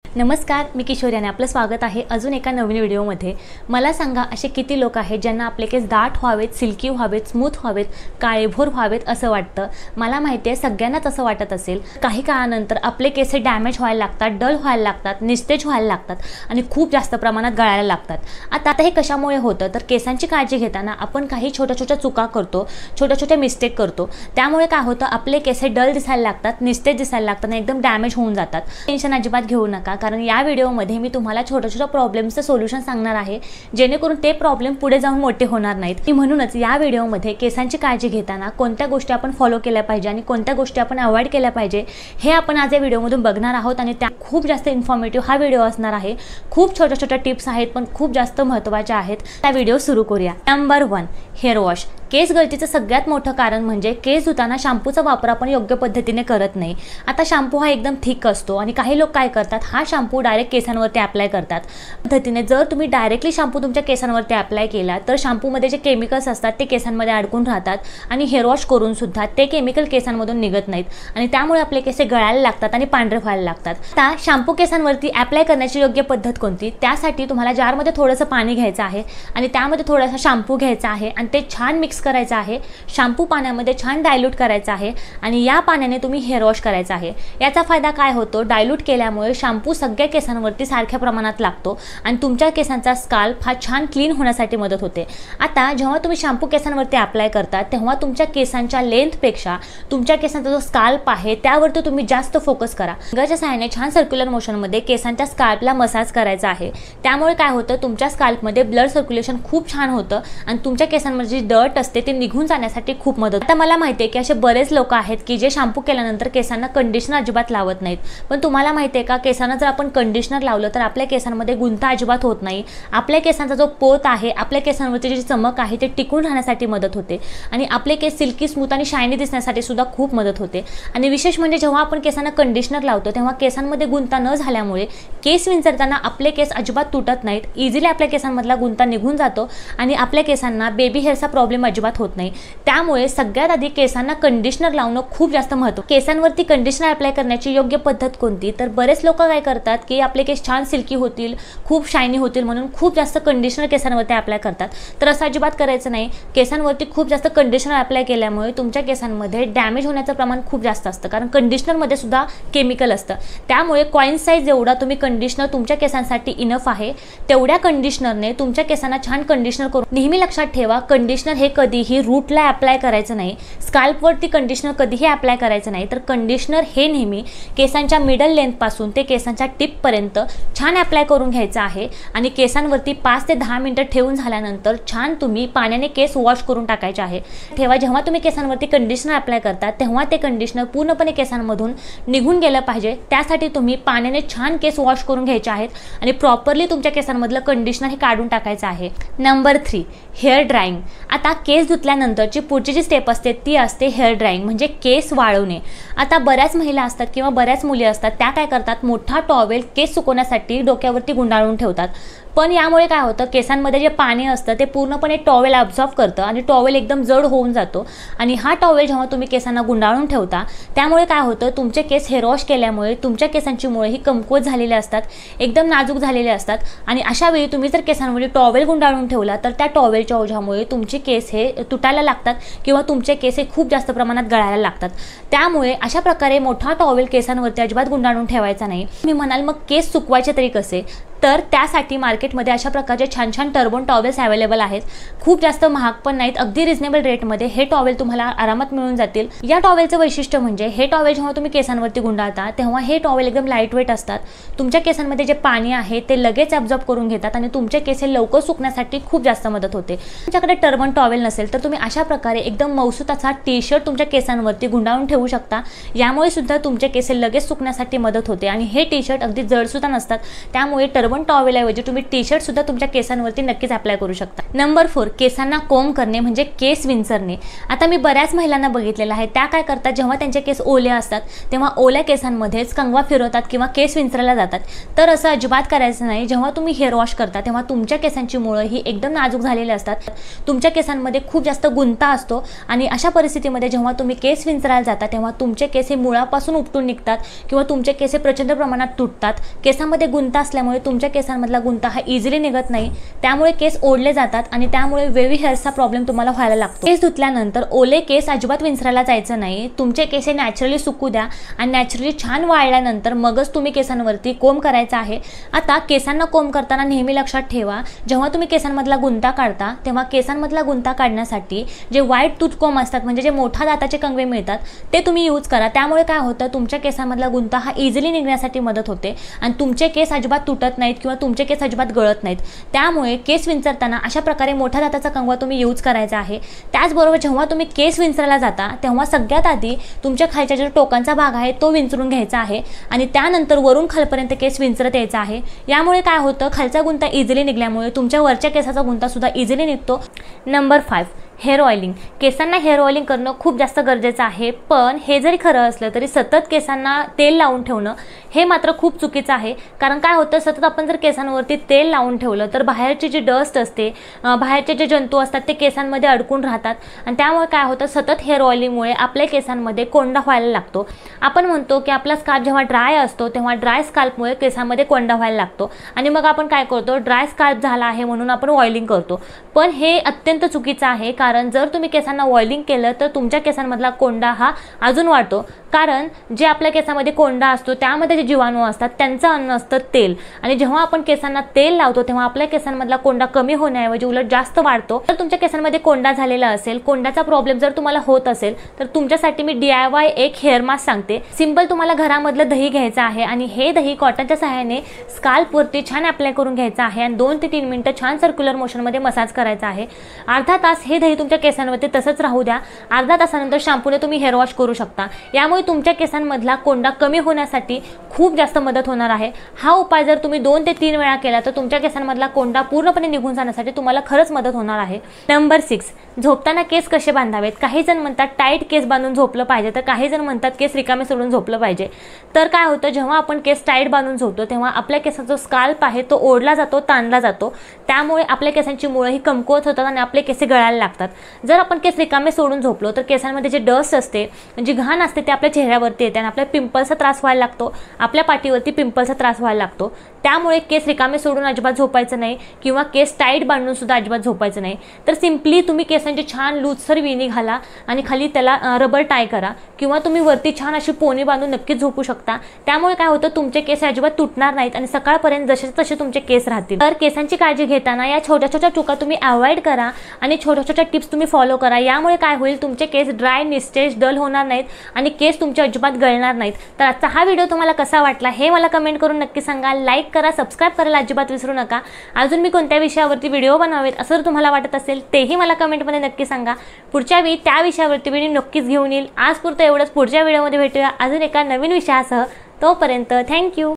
नमस्कार, मी किशोरी आणि आपलं स्वागत आहे अजून एका नवीन व्हिडिओमध्ये। मला सांगा असे किती लोक आहेत ज्यांना आपले केस दाट व्हावेत, सिल्की व्हावेत, स्मूथ व्हावेत, काळेभोर व्हावेत असं वाटतं। मला माहिती आहे सगळ्यांनाच असं वाटत असेल। काही काळानंतर आपले केस डॅमेज व्हायला लागतात, डल व्हायला लागतात, निस्तेज व्हायला लागतात आणि खूप जास्त प्रमाणात गळायला लागतात। आता हे कशामुळे होतं तर केसांची काळजी घेताना आपण काही छोट्या चुका करतो, छोट्या मिस्टेक करतो। त्यामुळे काय होतं आपले केस डल दिसायला लागतात, निस्तेज दिसायला लागतात आणि एकदम डॅमेज होऊन जातात। टेन्शन अजिबात घेऊ नका, कारण या व्हिडिओमध्ये मी तुम्हाला छोट्या प्रॉब्लेम्सचं सोल्युशन सांगणार आहे जेणेकरून ते प्रॉब्लेम पुढे जाऊन मोठे होणार नाहीत। म्हणूनच या व्हिडिओमध्ये केसांची काळजी घेताना कोणत्या गोष्टी आपण फॉलो केल्या पाहिजे आणि कोणत्या गोष्टी आपण अवॉइड केल्या पाहिजे हे आपण आज या व्हिडिओमधून बघणार आहोत आणि त्या खूप जास्त इन्फॉर्मेटिव्ह हा व्हिडिओ असणार आहे। खूप छोट्या टिप्स आहेत पण खूप जास्त महत्त्वाच्या आहेत। त्या व्हिडिओ सुरू करूया। Number 1, hair wash. केस गळतीचं सगळ्यात मोठं कारण म्हणजे केस धुताना शॅम्पूचा वापर आपण योग्य पद्धतीने करत नाही। आता शॅम्पू हा एकदम थिक असतो आणि काही लोक काय करतात हा शॅम्पू डायरेक्ट केसांवरती अप्लाय करतात। पद्धतीने जर तुम्ही डायरेक्टली शॅम्पू तुमच्या केसांवरती अप्लाय केला तर शॅम्पूमध्ये जे केमिकल्स असतात ते केसांमध्ये अडकून राहतात आणि हेअर वॉश करून सुद्धा ते केमिकल केसांमधून निघत नाहीत आणि त्यामुळे आपले केस गळायला लागतात आणि पांढरे व्हायला लागतात। आता शॅम्पू केसांवरती अप्लाय करण्याची योग्य पद्धत कोणती? त्यासाठी तुम्हाला जारमध्ये थोडंसं पाणी घ्यायचं आहे आणि त्यामध्ये थोडासा शॅम्पू घ्यायचा आहे आणि ते छान मिक्स करायचं आहे। शॅम्पू पाण्यामध्ये छान डायल्यूट करायचा आहे आणि या पाण्याने तुम्ही हेअर वॉश करायचा आहे। याचा फायदा काय होतो? डायल्यूट केल्यामुळे शॅम्पू सगळ्या केसांवरती सारख्या प्रमाणात लागतो आणि तुमच्या केसांचा स्काल्प हा छान क्लीन होण्यासाठी मदत होते। आता जेव्हा तुम्ही शॅम्पू केसांवरती अप्लाय करता तेव्हा तुमच्या केसांच्या लेंथपेक्षा तुमच्या केसांचा जो स्काल्प आहे त्यावरती तुम्ही जास्त फोकस करा। फिंगरच्या सहाय्याने छान सर्क्युलर मोशनमध्ये केसांच्या स्काल्पला मसाज करायचा आहे। त्यामुळे काय होतं तुमच्या स्काल्पमध्ये ब्लड सर्क्युलेशन खूप छान होतं आणि तुमच्या केसांमध्ये जी डर्ट असते ते निघून जाण्यासाठी खूप मदत। आता मला माहिती आहे की असे बरेच लोक आहेत की जे शॅम्पू केल्यानंतर केसांना कंडिशनर अजिबात लावत नाहीत, पण तुम्हाला माहिती आहे का केसांना जर आपण कंडिशनर लावलं तर आपल्या केसांमध्ये गुंता अजिबात होत नाही। आपल्या केसांचा जो पोत आहे, आपल्या केसांवरची जी चमक आहे ते टिकून राहण्यासाठी मदत होते आणि आपले केस सिल्की, स्मूथ आणि शायनी दिसण्यासाठी सुद्धा खूप मदत होते। आणि विशेष म्हणजे जेव्हा आपण केसांना कंडिशनर लावतो तेव्हा केसांमध्ये गुंता न झाल्यामुळे केस विंचरताना आपले केस अजिबात तुटत नाहीत। इझिली आपल्या केसांमधला गुंता निघून जातो आणि आपल्या केसांना बेबी हेअरचा प्रॉब्लेम अजिबात होत नाही। त्यामुळे सगळ्यात आधी केसांना कंडिशनर लावणं खूप जास्त महत्त्वाचं। केसांवरती कंडिशनर अप्लाय करण्याची योग्य पद्धत कोणती? तर बरेच लोक काय करतात की आपले केस छान सिल्की होतील, खूप शायनी होतील म्हणून खूप जास्त कंडिशनर केसांवरती अप्लाय करतात। तर असं अजिबात करायचं नाही। केसांवरती खूप जास्त कंडिशनर अप्लाय केल्यामुळे तुमच्या केसांमध्ये डॅमेज होण्याचं प्रमाण खूप जास्त असतं, कारण कंडिशनरमध्ये सुद्धा केमिकल असतं। त्यामुळे कॉइन साईज जेवढा तुम्ही कंडिशनर तुमच्या केसांसाठी इनफ आहे तेवढ्या कंडिशनरने तुमच्या केसांना छान कंडिशनर करून नेहमी लक्षात ठेवा कंडिशनर हे कधीही रूटला अप्लाय करायचं नाही, स्काल्पवरती कंडिशनर कधीही अप्लाय करायचं नाही। तर कंडिशनर हे नेहमी केसांच्या मिडल लेंथ पासून ते केसांच्या टिपपर्यंत छान अप्लाय करून घ्यायचं आहे आणि केसांवरती 5 ते 10 मिनिटं ठेवून झाल्यानंतर छान तुम्ही पाण्याने केस वॉश करून टाकायचे आहे। तेव्हा जेव्हा तुम्ही केसांवरती कंडिशनर अप्लाय करता तेव्हा ते कंडिशनर पूर्णपणे केसांमधून निघून गेलं पाहिजे। त्यासाठी तुम्ही पाण्याने छान केस वॉश करून घ्यायचे आहेत आणि प्रॉपरली तुमच्या केसांमधलं कंडिशनर हे काढून टाकायचं आहे। Number 3, hair drying. आता केस धुतल्यानंतरची पुढची जी स्टेप असते ती असते हेअर ड्राईंग, म्हणजे केस वाळवणे। आता बऱ्याच महिला असतात किंवा बऱ्याच मुली असतात त्या काय करतात मोठा टॉवेल केस सुकवण्यासाठी डोक्यावरती गुंडाळून ठेवतात, पण यामुळे काय होतं केसांमध्ये जे पाणी असतं ते पूर्णपणे टॉवेल ॲब्झॉर्ब करतं आणि टॉवेल एकदम जड होऊन जातो आणि हा टॉवेल जेव्हा तुम्ही केसांना गुंडाळून ठेवता त्यामुळे काय होतं तुमचे केस हेअर वॉश केल्यामुळे तुमच्या केसांची मुळे ही कमकुवत झालेले असतात, एकदम नाजूक झालेले असतात आणि अशा वेळी तुम्ही जर केसांमध्ये टॉवेल गुंडाळून ठेवला तर त्या टॉवेलच्या ओझ्यामुळे तुमचे केस हे तुटायला लागतात किंवा तुमचे केस हे खूप जास्त प्रमाणात गळायला लागतात। त्यामुळे अशा प्रकारे मोठा टॉवेल केसांवरती अजिबात गुंडाळून ठेवायचा नाही। मी म्हणाल मग केस सुकवायचे तरी कसे? तर त्यासाठी मार्केटमध्ये अशा प्रकारचे छान टर्बन टॉवेल्स अवेलेबल आहेत। खूप जास्त महाग पण नाहीत, अगदी रिजनेबल रेटमध्ये हे टॉवेल तुम्हाला आरामात मिळून जातील। या टॉवेलचं वैशिष्ट्य म्हणजे हे टॉवेल जेव्हा तुम्ही केसांवरती गुंडाळता तेव्हा हे टॉवेल एकदम लाईट वेट असतात। तुमच्या केसांमध्ये जे पाणी आहे ते लगेच ॲब्झॉर्ब करून घेतात आणि तुमचे केस हे लवकर सुकण्यासाठी खूप जास्त मदत होते। तुमच्याकडे टर्बन टॉवेल नसेल तर तुम्ही अशा प्रकारे एकदम मऊसूत असा टी-शर्ट तुमच्या केसांवरती गुंडाळून ठेवू शकता। यामुळे सुद्धा तुमचे केस लगेच सुकण्यासाठी मदत होते आणि हे टी-शर्ट अगदी जडसुद्धा नसतात। त्यामुळे कॉटन टॉवेल ऐवजी तुम्ही टी-शर्ट सुद्धा तुमच्या केसांवरती नक्कीच अप्लाय करू शकता। नंबर 4, केसांना कोंब करणे म्हणजे केस विंचरणे। आता मी बऱ्याच महिलांना बघितलेलं आहे, त्या काय करतात, जेव्हा त्यांचे केस ओले असतात तेव्हा ओल्या केसांमध्येच कंगवा फिरवतात किंवा केस विंचरायला जातात। तर असं अजिबात करायचं नाही। जेव्हा तुम्ही हेअर वॉश करता तेव्हा तुमच्या केसांची मुळं ही एकदम नाजूक झालेली असतात, तुमच्या केसांमध्ये खूप जास्त गुंता असतो आणि अशा परिस्थितीमध्ये जेव्हा तुम्ही केस विंचरायला जाता तेव्हा तुमचे केस हे मुळापासून उपटून निघतात किंवा तुमचे केस प्रचंड प्रमाणात तुटतात। केसांमध्ये गुंता असल्यामुळे तुमच्या केसांमधला गुंता हा इझिली निघत नाही, त्यामुळे केस ओढले जातात आणि त्यामुळे वेव्ही हेअर्सचा प्रॉब्लेम तुम्हाला व्हायला लागतो। केस धुतल्यानंतर ओले केस अजिबात विंचरायला जायचं नाही। तुमचे केस हे नॅचरली सुकू द्या आणि नॅचरली छान वाळल्यानंतर मगच तुम्ही केसांवरती कोंब करायचा आहे। आता केसांना कोंब करताना नेहमी लक्षात ठेवा, जेव्हा तुम्ही केसांमधला गुंता काढता तेव्हा केसांमधला गुंता काढण्यासाठी जे व्हाईट टूथ कोंब असतात म्हणजे जे मोठा दाताचे कंगवे मिळतात ते तुम्ही यूज करा। त्यामुळे काय होतं, तुमच्या केसांमधला गुंता हा इझिली निघण्यासाठी मदत होते आणि तुमचे केस अजिबात तुटत नाहीत किंवा तुमचे केस अजिबात गळत नाहीत। त्यामुळे केस विंचरताना अशा प्रकारे मोठा दाताचा कंगवा तुम्ही यूज करायचा आहे। त्याचबरोबर जेव्हा तुम्ही केस विंचरायला जाता तेव्हा सगळ्यात आधी तुमच्या खालच्या जो टोकांचा भाग आहे तो विंचरून घ्यायचा आहे आणि त्यानंतर वरून खालपर्यंत केस विंचरत यायचा आहे। यामुळे काय होतं, खालचा गुंता इझिली निघल्यामुळे तुमच्या वरच्या केसाचा गुंता सुद्धा इझिली निघतो। Number 5, hair oiling. केसांना हेअर ऑइलिंग करणं खूप जास्त गरजेचं आहे, पण हे जरी खरं असलं तरी सतत केसांना तेल लावून ठेवणं हे मात्र खूप चुकीचं आहे। कारण काय होतं, सतत आपण जर केसांवरती तेल लावून ठेवलं तर बाहेरची जी डस्ट असते, बाहेरचे जे जंतू असतात ते केसांमध्ये अडकून राहतात आणि त्यामुळे काय होतं, सतत हेअर ऑइलिंगमुळे आपल्या केसांमध्ये कोंडा व्हायला लागतो। आपण म्हणतो की आपला स्काल्प जेव्हा ड्राय असतो तेव्हा ड्राय स्काल्पमुळे केसांमध्ये कोंडा व्हायला लागतो आणि मग आपण काय करतो, ड्राय स्काल्प झाला आहे म्हणून आपण ऑइलिंग करतो, पण हे अत्यंत चुकीचं आहे। कारण जर तुम्ही केसांना ऑइलिंग केलं तर तुमच्या केसांमधला कोंडा हा अजून वाढतो। कारण जे आपल्या केसामध्ये कोंडा असतो त्यामध्ये जे जीवाणू असतात त्यांचं अन्न असतं तेल, आणि जेव्हा आपण केसांना तेल लावतो तेव्हा आपल्या केसांमधला कोंडा कमी होण्याऐवजी उलट जास्त वाढतो। तर तुमच्या केसांमध्ये कोंडा झालेला असेल, कोंड्याचा प्रॉब्लेम जर तुम्हाला होत असेल तर तुमच्यासाठी मी DIY एक हेअर मास्क सांगते। सिंपल तुम्हाला घरामधलं दही घ्यायचं आहे आणि हे दही कॉटनच्या सहाय्याने स्काल्पवरती छान अप्लाय करून घ्यायचं आहे आणि 2 ते 3 मिनिटं छान सर्क्युलर मोशनमध्ये मसाज करायचा आहे। अर्धा तास हे दही तुमच्या केसांवरती तसंच राहू द्या। अर्धा तासानंतर शॅम्पूने तुम्ही हेअर वॉश करू शकता। यामुळे तुमच्या केसांमधला कोंडा कमी होण्यासाठी खूप जास्त मदत होणार आहे। हा उपाय जर तुम्ही 2 ते 3 वेळा केला तर तुमच्या केसांमधला कोंडा पूर्णपणे निघून जाण्यासाठी तुम्हाला खरंच मदत होणार आहे। नंबर 6, झोपताना केस कसे बांधावेत। काही जण म्हणतात टाईट केस बांधून झोपलं पाहिजे, तर काही जण म्हणतात केस रिकामे सोडून झोपलं पाहिजे। तर काय होतं, जेव्हा आपण केस टाईट बांधून झोपतो तेव्हा आपल्या केसाचा जो स्काल्प आहे तो ओढला जातो, ताणला जातो, त्यामुळे आपल्या केसांची मुळं ही कमकुवत होतात आणि आपले केस गळायला लागतात। जर आपण केस रिकामे सोडून झोपलो तर केसांमध्ये जे डस्ट असते, जी घाण असते ते आपल्या चेहऱ्यावरती येते आणि आपल्या पिंपल्सचा त्रास व्हायला लागतो, आपल्या पाठीवरती पिंपल्सचा त्रास व्हायला लागतो। त्यामुळे केस रिकामे सोडून अजिबात झोपायचं नाही किंवा केस टाईट बांधून सुद्धा अजिबात झोपायचं नाही। तर सिंपली तुम्ही केसांची छान लूजसर वेणी घाला आणि खाली त्याला रबर टाय करा किंवा तुम्ही वरती छान अशी पोनी बांधून नक्कीच झोपू शकता। त्यामुळे काय होतं, तुमचे केस अजिबात तुटणार नाहीत आणि सकाळपर्यंत जसे तसे तुमचे केस राहतील। तर केसांची काळजी घेताना या छोट्या छोट्या चुका तुम्ही अवॉइड करा आणि छोट्या छोट्या टिप्स तुम्ही फॉलो करा। यामुळे काय होईल, तुमचे केस ड्राय, निस्टेज, डल होणार नाहीत आणि केस तुमचे अजिबात गळणार नाहीत। तर आजचा हा व्हिडिओ तुम्हाला कसा वाटला हे मला कमेंट करून नक्की सांगा। लाईक करा, सबस्क्राइब करायला अजिबात विसरू नका। अजून मी कोणत्या विषयावरती व्हिडिओ बनवावेत असं जर तुम्हाला वाटत असेल तेही मला कमेंटमध्ये नक्की सांगा। पुढच्या वेळी त्या विषयावरती व्हिडिओ नक्कीच घेऊन येईल। आजपुरतं एवढंच, पुढच्या व्हिडिओमध्ये भेटूया अजून एका नवीन विषयासह। तोपर्यंत थँक्यू।